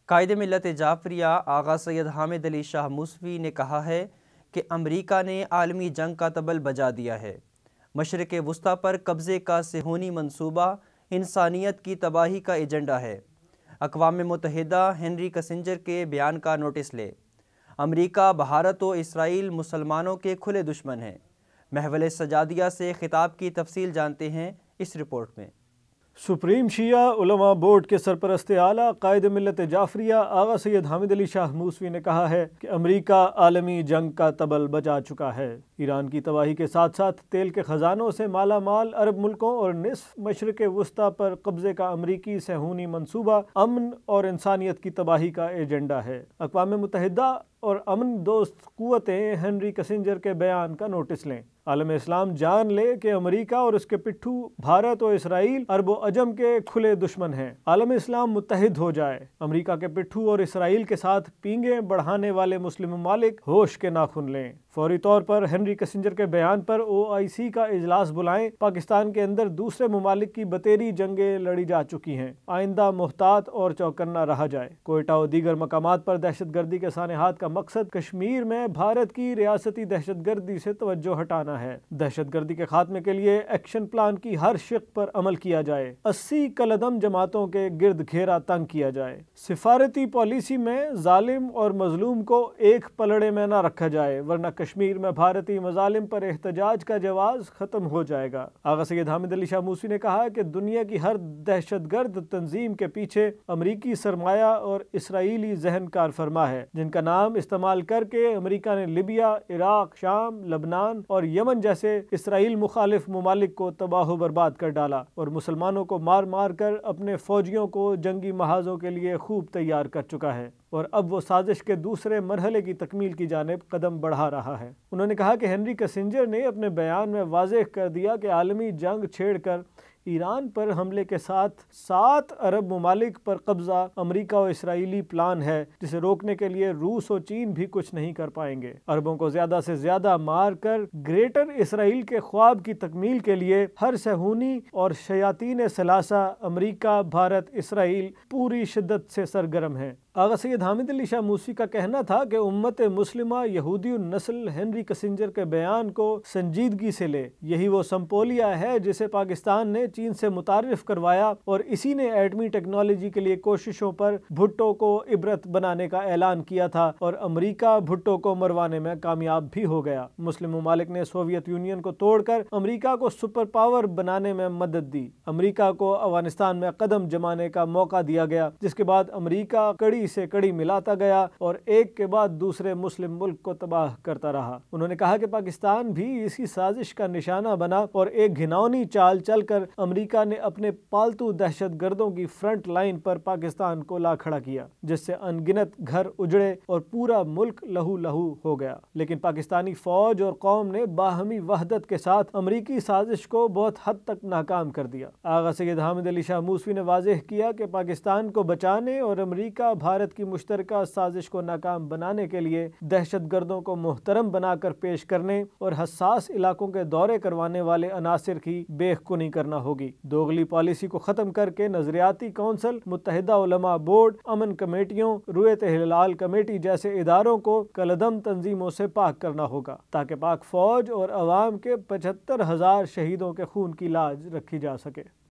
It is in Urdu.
قائد ملت جعفریہ آغا سید حامد علی شاہ موسوی نے کہا ہے کہ امریکہ نے عالمی جنگ کا طبل بجا دیا ہے۔ مشرق وسطیٰ پر قبضے کا صہیونی منصوبہ انسانیت کی تباہی کا ایجنڈا ہے۔ اقوام متحدہ ہنری کسنجر کے بیان کا نوٹس لے۔ امریکہ، بھارت و اسرائیل مسلمانوں کے کھلے دشمن ہیں۔ محول سجادیہ سے خطاب کی تفصیل جانتے ہیں اس رپورٹ میں۔ سپریم شیعہ علماء بورڈ کے سرپرست اعلیٰ قائد ملت جعفریہ آغا سید حامد علی شاہ موسوی نے کہا ہے کہ امریکہ عالمی جنگ کا طبل بجا چکا ہے۔ ایران کی تباہی کے ساتھ ساتھ تیل کے خزانوں سے مالا مال عرب ملکوں اور نصف مشرق وسطیٰ پر قبضے کا امریکی صہیونی منصوبہ امن اور انسانیت کی تباہی کا ایجنڈا ہے۔ اقوام متحدہ اور امن دوست قوتیں ہنری کسنجر کے بیان کا نوٹس لیں۔ عالم اسلام جان لے کہ امریکہ اور اس کے پٹھو بھارت و اسرائیل عرب و عجم کے کھلے دشمن ہیں۔ عالم اسلام متحد ہو جائے۔ امریکہ کے پٹھو اور اسرائیل کے ساتھ پینگیں بڑھانے والے مسلم ممالک ہوش کے ناخن لیں۔ فوری طور پر ہنری کسنجر کے بیان پر OIC کا اجلاس بلائیں۔ پاکستان کے اندر دوسرے ممالک کی بتیری جنگیں لڑی جا چکی ہیں۔ آئندہ محتاط اور چوکنا رہا جائے۔ کوئٹہ و دیگر مقامات پر دہشت گردی کے سانحات کا مقصد کشمیر میں بھارت کی ریاستی دہشت گردی سے توجہ ہٹانا ہے۔ دہشت گردی کے خاتمے کے لیے ایکشن پلان کی ہر شق پر عمل کیا جائے۔ 80 کالعدم جماعتوں کے گرد گھیرا تنگ کیا جائے۔ سفارتی پالیسی میں ظالم اور مظلوم کو ایک پلڑے میں نہ رکھا جائے، ورنہ کشمیر میں بھارتی مظالم پر احتجاج کا جواز ختم ہو جائے گا۔ آغا سید حامد علی شاہ موسوی نے کہا کہ دنیا کی ہر دہشت گرد تنظیم کے پیچھے امریکی سرمایہ اور اسرائیلی ذہن کار فرما ہے، جن کا نام استعمال کر کے امریکہ نے لیبیا، عراق، شام، لبنان اور یمن جیسے اسرائیل مخالف ممالک کو تباہ و برباد کر ڈالا اور مسلمانوں کو مار مار کر اپنے فوجیوں کو جنگی محاذوں کے لیے خوب تیار کر چکا ہے، اور اب وہ سازش کے دوسرے مرحلے کی تکمیل کی جانب قدم بڑھا رہا ہے۔ انہوں نے کہا کہ ہنری کسنجر نے اپنے بیان میں واضح کر دیا کہ عالمی جنگ چھیڑ کر ایران پر حملے کے ساتھ 7 عرب ممالک پر قبضہ امریکہ و اسرائیلی پلان ہے، جسے روکنے کے لیے روس و چین بھی کچھ نہیں کر پائیں گے۔ عربوں کو زیادہ سے زیادہ مار کر گریٹر اسرائیل کے خواب کی تکمیل کے لیے ہر صہیونی اور شیاطین ثلاثہ امریکہ، بھارت، اسرائیل پوری شدت سے سرگرم ہیں۔ آغا سید حامد علی شاہ موسوی کا کہنا تھا کہ امت مسلمہ یہودی النسل ہنری کسنجر کے بیان کو سنجیدگی سے لے۔ یہی وہ سمپولیا ہے جسے پاکستان نے چین سے متعارف کروایا، اور اسی نے ایٹمی ٹیکنالوجی کے لیے کوششوں پر بھٹو کو عبرت بنانے کا اعلان کیا تھا، اور امریکہ بھٹو کو مروانے میں کامیاب بھی ہو گیا۔ مسلم ممالک نے سوویت یونین کو توڑ کر امریکہ کو سپر پاور بنانے میں مدد دی۔ امریکہ کو افغانستان میں قدم جمانے کا موقع دیا گیا، جس کے بعد امریکہ کڑی سے کڑی ملاتا گیا اور ایک کے بعد دوسرے مسلم ملک کو تباہ کرتا رہا۔ انہوں نے کہا کہ پاکستان بھی اسی سازش کا نشانہ بنا، اور ایک گھناؤنی چال چل کر امریکہ نے اپنے پالتو دہشت گردوں کی فرنٹ لائن پر پاکستان کو لا کھڑا کیا، جس سے ان گنت گھر اجڑے اور پورا ملک لہو لہو ہو گیا۔ لیکن پاکستانی فوج اور قوم نے باہمی وحدت کے ساتھ امریکی سازش کو بہت حد تک ناکام کر دیا۔ آغا سید حامد علی شاہ موسوی نے واضح کیا کہ پاکستان کو بچانے اور امریکہ بھارت کی مشترکہ سازش کو ناکام بنانے کے لیے دہشت گردوں کو محترم بنا کر پیش کرنے اور حساس علاقوں کے دورے کروانے والے عناصر کی بیخ کنی کرنا ہوگی۔ دوغلی پالیسی کو ختم کر کے نظریاتی کونسل، متحدہ علماء بورڈ، امن کمیٹیوں، رویت ہلال کمیٹی جیسے اداروں کو کالعدم تنظیموں سے پاک کرنا ہوگا، تاکہ پاک فوج اور عوام کے 75,000 شہیدوں کے خون کی لاج رکھی جا سکے۔